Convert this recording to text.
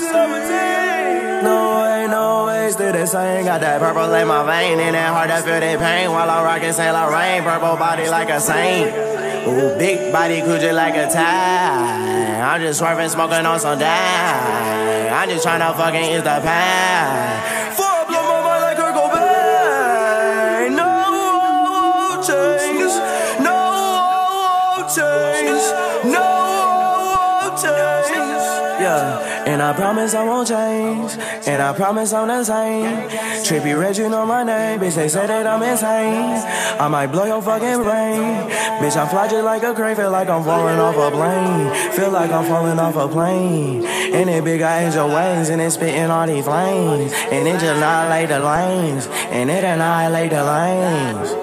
No way, still the same. Got that purple in my vein, and that hard to feel that pain while I'm rocking Saint Laurent. Purple body like a saint. Ooh, big body coochie like a tie. I'm just swerving, smoking on some dime. I'm just tryna fucking ease the pain. Fuck, blow my mind like Kurt Cobain. No change, no change, no change. Yeah, and I promise I won't change, and I promise I'm the same. Trippie Red, you know my name, bitch, they say that I'm insane. I might blow your fucking brain. Bitch, I fly just like a crane, feel like I'm falling off a plane. Feel like I'm falling off a plane. And it big angel wings, and it's spitting all these flames. And it just annihilate the lanes, and it annihilate the lanes.